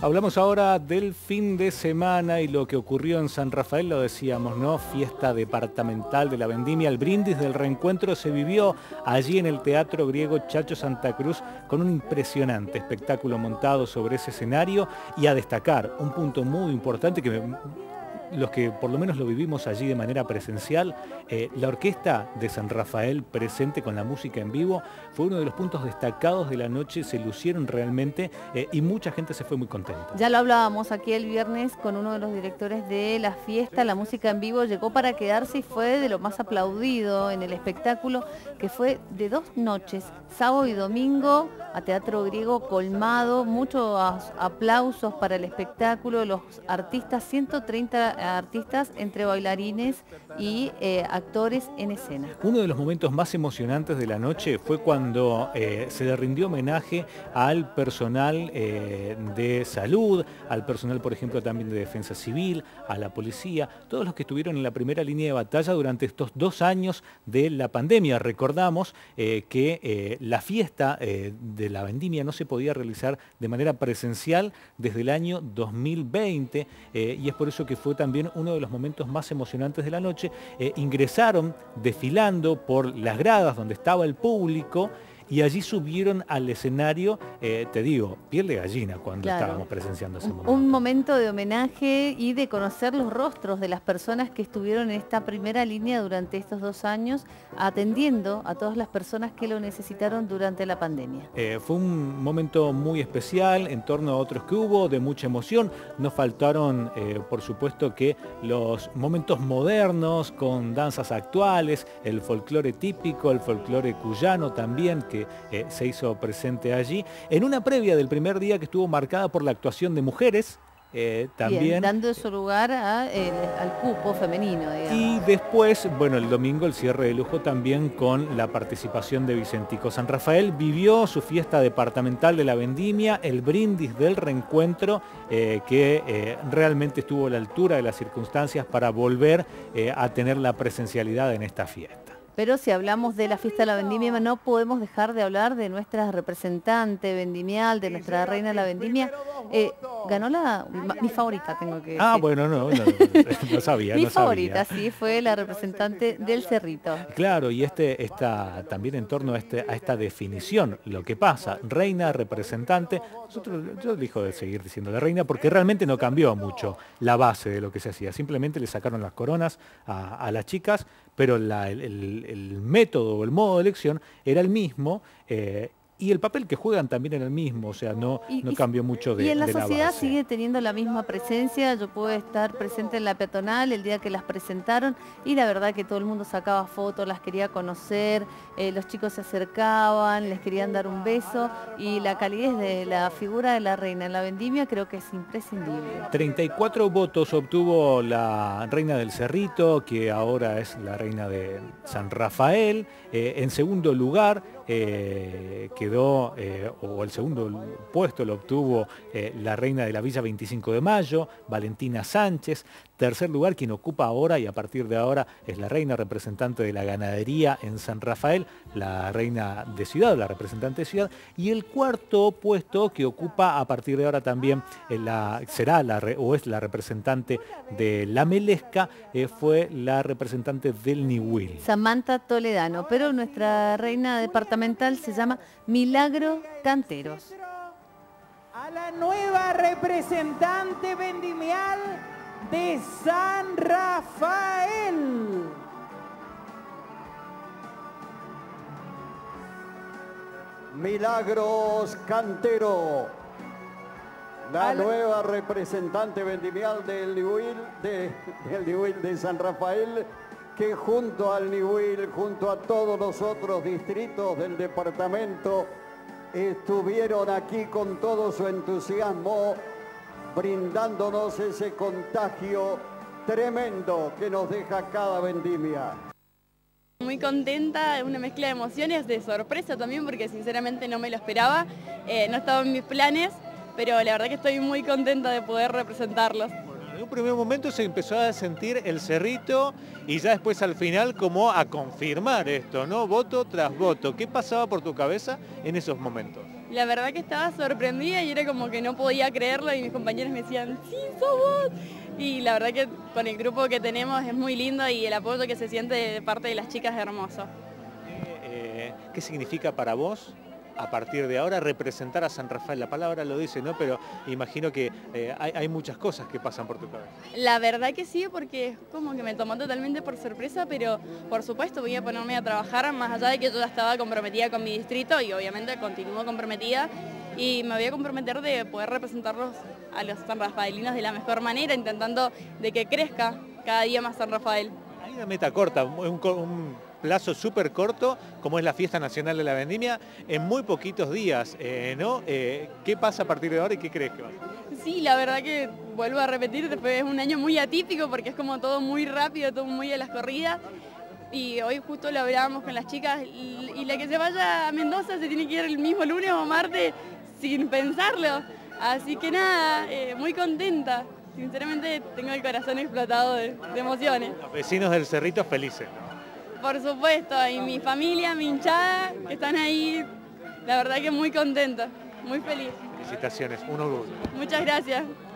Hablamos ahora del fin de semana y lo que ocurrió en San Rafael, lo decíamos, ¿no? Fiesta departamental de la vendimia, el brindis del reencuentro se vivió allí en el Teatro Griego Chacho Santa Cruz con un impresionante espectáculo montado sobre ese escenario y a destacar un punto muy importante los que por lo menos lo vivimos allí de manera presencial, la orquesta de San Rafael presente con la música en vivo fue uno de los puntos destacados de la noche, se lucieron realmente y mucha gente se fue muy contenta. Ya lo hablábamos aquí el viernes con uno de los directores de la fiesta, la música en vivo llegó para quedarse y fue de lo más aplaudido en el espectáculo, que fue de 2 noches, sábado y domingo, a Teatro Griego colmado, muchos aplausos para el espectáculo, los artistas, 130 artistas entre bailarines y actores en escena. Uno de los momentos más emocionantes de la noche fue cuando se le rindió homenaje al personal de salud, al personal, por ejemplo, también de defensa civil, a la policía, todos los que estuvieron en la primera línea de batalla durante estos 2 años de la pandemia. Recordamos que la fiesta de la vendimia no se podía realizar de manera presencial desde el año 2020 y es por eso que fue también uno de los momentos más emocionantes de la noche. Ingresaron desfilando por las gradas donde estaba el público y allí subieron al escenario, te digo, piel de gallina cuando estábamos presenciando ese momento. Un momento de homenaje y de conocer los rostros de las personas que estuvieron en esta primera línea durante estos 2 años, atendiendo a todas las personas que lo necesitaron durante la pandemia. Fue un momento muy especial en torno a otros que hubo, de mucha emoción. Nos faltaron, por supuesto, que los momentos modernos con danzas actuales, el folclore típico, el folclore cuyano también, que se hizo presente allí, en una previa del primer día que estuvo marcada por la actuación de mujeres, también. Bien, dando su lugar al cupo femenino, digamos. Y después, bueno, el domingo el cierre de lujo también con la participación de Vicentico. San Rafael vivió su fiesta departamental de la vendimia, el brindis del reencuentro, que realmente estuvo a la altura de las circunstancias para volver a tener la presencialidad en esta fiesta. Pero si hablamos de la fiesta de la vendimia, no podemos dejar de hablar de nuestra representante vendimial, de nuestra reina de la vendimia. Ganó mi favorita, tengo que decir. Ah, bueno, no sabía. Mi favorita, sí, fue la representante del Cerrito. Claro, y está también en torno a esta definición, lo que pasa, reina, representante. Yo elijo de seguir diciendo de reina porque realmente no cambió mucho la base de lo que se hacía. Simplemente le sacaron las coronas a las chicas, pero el método o el modo de elección era el mismo y el papel que juegan también era el mismo, o sea, no cambió mucho de la base. Y en la sociedad sigue teniendo la misma presencia. Yo pude estar presente en la peatonal el día que las presentaron y la verdad que todo el mundo sacaba fotos, las quería conocer, los chicos se acercaban, les querían dar un beso y la calidez de la figura de la reina en la vendimia creo que es imprescindible. 34 votos obtuvo la reina del Cerrito, que ahora es la reina de San Rafael. En segundo lugar quedó, o el segundo puesto lo obtuvo la reina de la Villa 25 de Mayo, Valentina Sánchez. Tercer lugar, quien ocupa ahora y a partir de ahora es la reina representante de la ganadería en San Rafael, la reina de ciudad, la representante de ciudad. Y el cuarto puesto que ocupa a partir de ahora también es la representante de la Melesca, fue la representante del Niwil. Samantha Toledano, pero nuestra reina departamental se llama Milagro Canteros. A la nueva representante vendimial de San Rafael. Milagros Cantero, la nueva representante vendimial del Niwil de San Rafael, que junto al Niwil, junto a todos los otros distritos del departamento, estuvieron aquí con todo su entusiasmo, brindándonos ese contagio tremendo que nos deja cada vendimia. Muy contenta, una mezcla de emociones, de sorpresa también, porque sinceramente no me lo esperaba, no estaba en mis planes, pero la verdad que estoy muy contenta de poder representarlos. En un primer momento se empezó a sentir el Cerrito y ya después al final como a confirmar esto, ¿no? Voto tras voto. ¿Qué pasaba por tu cabeza en esos momentos? La verdad que estaba sorprendida y era como que no podía creerlo y mis compañeros me decían, sí, sos vos. Y la verdad que con el grupo que tenemos es muy lindo y el apoyo que se siente de parte de las chicas es hermoso. ¿Qué significa para vos, a partir de ahora, representar a San Rafael? La palabra lo dice, ¿no? Pero imagino que hay muchas cosas que pasan por tu cabeza. La verdad que sí, porque es como que me tomó totalmente por sorpresa, pero por supuesto voy a ponerme a trabajar, más allá de que yo ya estaba comprometida con mi distrito y obviamente continúo comprometida y me voy a comprometer de poder representarlos a los sanrafaelinos de la mejor manera, intentando de que crezca cada día más San Rafael. Hay una meta corta, un plazo súper corto, como es la Fiesta Nacional de la Vendimia, en muy poquitos días, ¿no? ¿Qué pasa a partir de ahora y qué crees que va a ser? Sí, la verdad que vuelvo a repetir, después es un año muy atípico porque es como todo muy rápido, todo muy a las corridas. Y hoy justo lo hablábamos con las chicas y la que se vaya a Mendoza se tiene que ir el mismo lunes o martes sin pensarlo. Así que nada, muy contenta. Sinceramente tengo el corazón explotado de emociones. Los vecinos del Cerrito felices, ¿no? Por supuesto, y mi familia, mi hinchada, que están ahí, la verdad que muy contenta, muy feliz. Felicitaciones, un orgullo. Muchas gracias.